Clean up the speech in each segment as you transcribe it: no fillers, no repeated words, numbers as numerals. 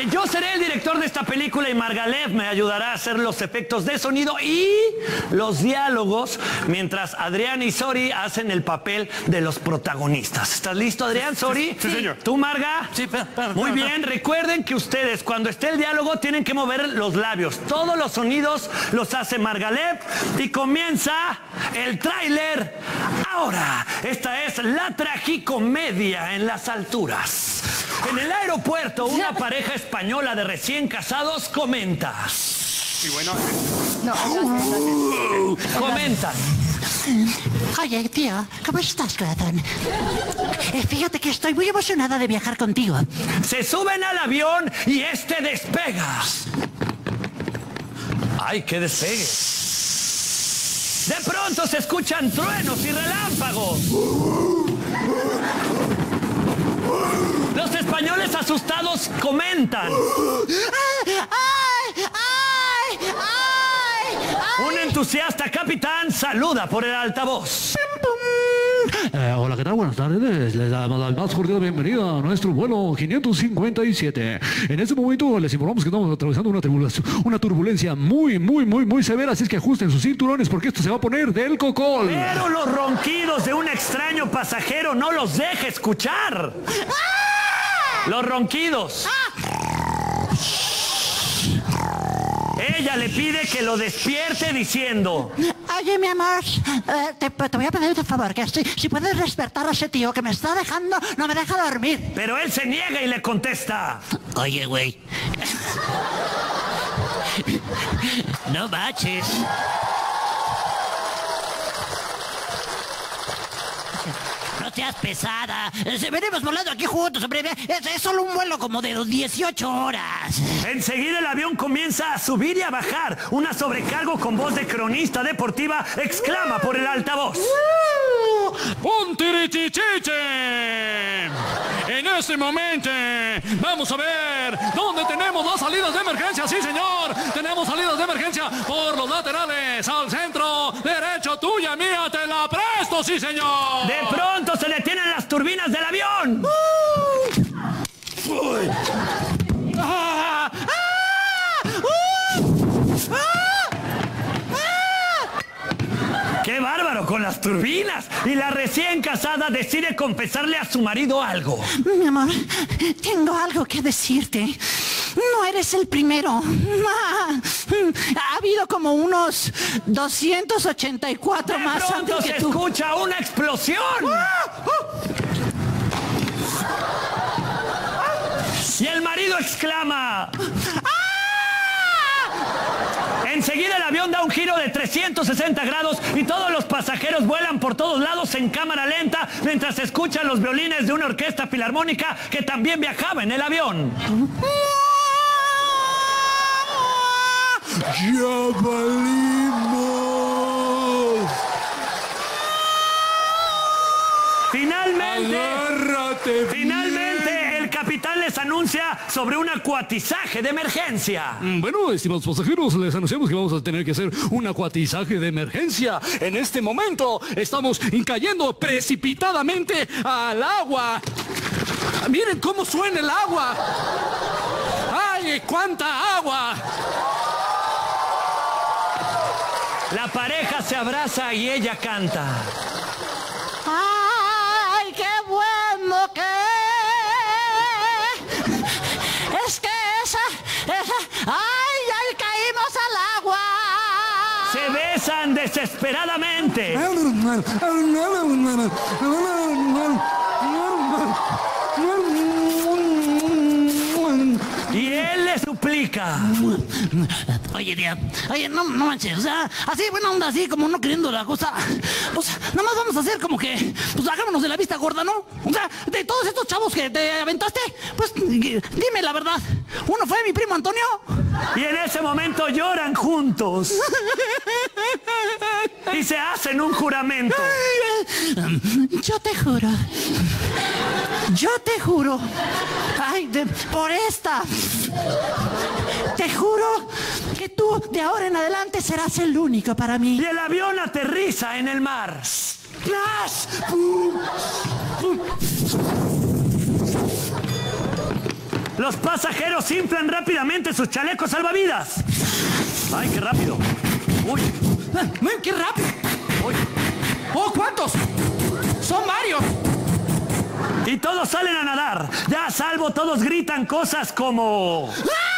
que yo seré el director de esta película y Margalef me ayudará a hacer los efectos de sonido y los diálogos, mientras Adrián y Sori hacen el papel de los protagonistas. ¿Estás listo, Adrián, Sori? Sí, señor. ¿Tú, Marga? Sí, pero. Muy bien, recuerden que ustedes cuando esté el diálogo tienen que mover los labios. Todos los sonidos los hace Margalef y comienza el tráiler. Ahora, esta es la tragicomedia en las alturas. En el aeropuerto, una pareja española de recién casados comenta. Y bueno. Comentan. Oye, tío, ¿cómo estás, corazón? Fíjate que estoy muy emocionada de viajar contigo. Se suben al avión y este despega. ¡Ay, qué despegue! De pronto se escuchan truenos y relámpagos. Los españoles asustados comentan. ¡Ay! ¡Ay! ¡Ay! Un entusiasta capitán saluda por el altavoz. Hola, ¿qué tal? Buenas tardes. Les damos la más cordial bienvenida a nuestro vuelo 557. En este momento les informamos que estamos atravesando una turbulencia muy severa, así es que ajusten sus cinturones porque esto se va a poner del cocol. Pero los ronquidos de un extraño pasajero no los deja escuchar. Los ronquidos. Ella le pide que lo despierte diciendo. Oye, mi amor, te voy a pedir un favor, que si puedes despertar a ese tío que me está dejando, no me deja dormir. Pero él se niega y le contesta. Oye, güey. No manches. No seas pesada. Venimos volando aquí juntos, hombre. Es solo un vuelo como de 18 horas. Enseguida el avión comienza a subir y a bajar. Una sobrecargo con voz de cronista deportiva exclama por el altavoz. ¡Un tirichichiche! En este momento vamos a ver dónde tenemos las salidas de emergencia. Sí, señor, tenemos salidas de emergencia por los laterales, al centro, derecho, tuya, mía, te la presto, sí, señor. De pronto se detienen las turbinas del avión. ¡Qué bárbaro con las turbinas! Y la recién casada decide confesarle a su marido algo. Mi amor, tengo algo que decirte. No eres el primero. Ha habido como unos 284 más De pronto antes se que tú. escucha una explosión. Y el marido exclama. Enseguida el avión da un giro de 360 grados y todos los pasajeros vuelan por todos lados en cámara lenta mientras se escuchan los violines de una orquesta filarmónica que también viajaba en el avión. ¡Ya valimos! Finalmente ¡Agárrate! el capitán les anuncia sobre un acuatizaje de emergencia. Bueno, estimados pasajeros, les anunciamos que vamos a tener que hacer un acuatizaje de emergencia. En este momento estamos cayendo precipitadamente al agua. Miren cómo suena el agua. ¡Ay, cuánta agua! La pareja se abraza y ella canta. ¡Ay, qué bueno que es que esa... ¡Ay, ay, caímos al agua! Se besan desesperadamente. Y él le suplica. Oye, tía. Oye, no manches. O sea, así, buena onda, así como no queriendo la cosa. Pues, nada más vamos a hacer como que, pues, hagámonos de la vista gorda, ¿no? O sea, de todos estos chavos que te aventaste, pues, dime la verdad. Uno fue mi primo Antonio. Y en ese momento lloran juntos. Y se hacen un juramento. Yo te juro, ay, por esta, te juro que tú de ahora en adelante serás el único para mí. Y el avión aterriza en el mar. ¡Flash! ¡Pum! ¡Pum! Los pasajeros inflan rápidamente sus chalecos salvavidas. ¡Ay, qué rápido! ¡Uy! ¡Qué rápido! ¡Uy! ¡Oh, cuántos! ¡Son varios! Y todos salen a nadar. Ya a salvo, todos gritan cosas como...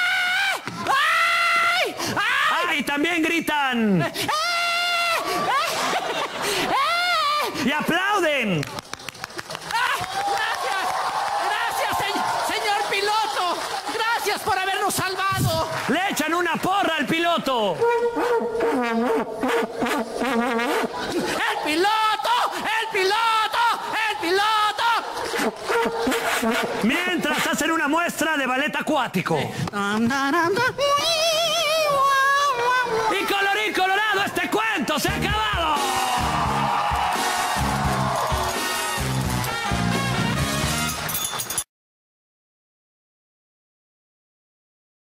¡Ay! ¡Ay! ¡Ay! También gritan. Y aplauden. Señor piloto. Gracias por habernos salvado. Le echan una porra al piloto. ¡El piloto! ¡El piloto! ¡El piloto! Mientras hacen una muestra de ballet acuático. Y colorín colorado, este cuento se ha acabado.